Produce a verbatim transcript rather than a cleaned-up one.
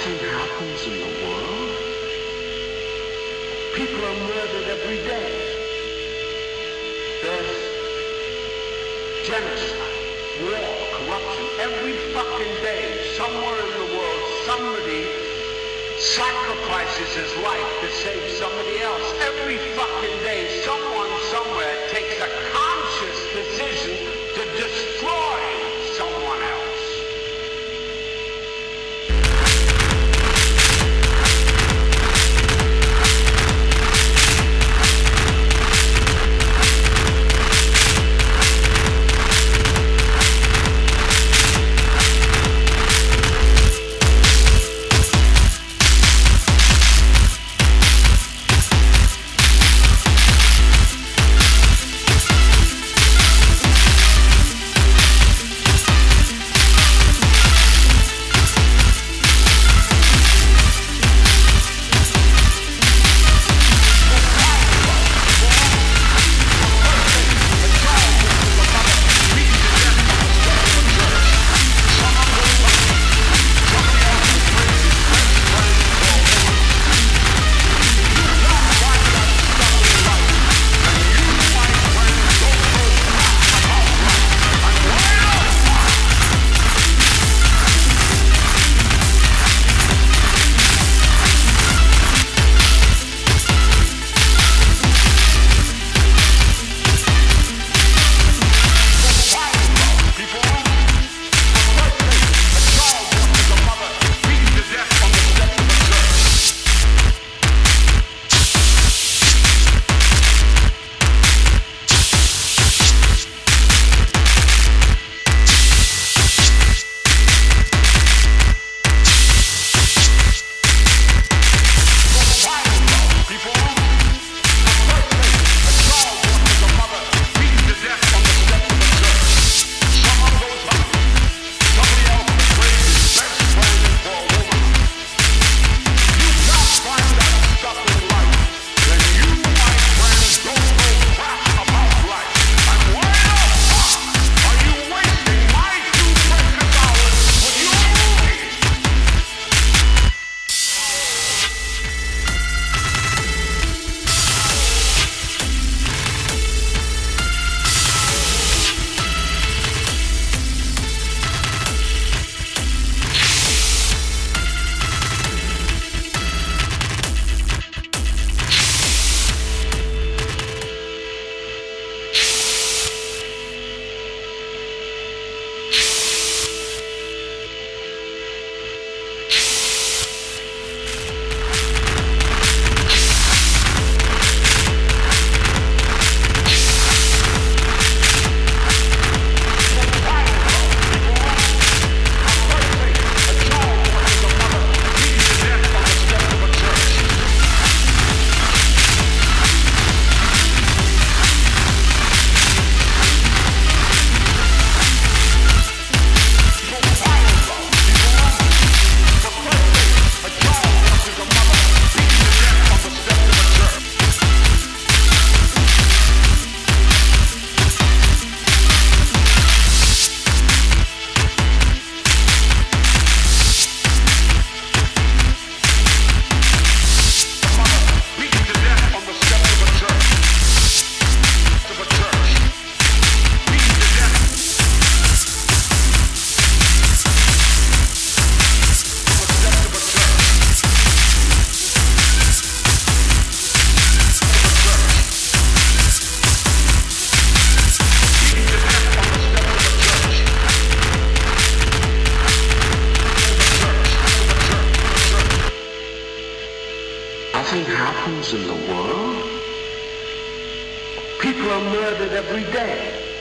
Nothing happens in the world. People are murdered every day. There's genocide, war, corruption. Every fucking day, somewhere in the world, somebody sacrifices his life to save somebody else. Every fucking day, someone somewhere takes a conscious decision to destroy someone else. Nothing happens in the world. People are murdered every day.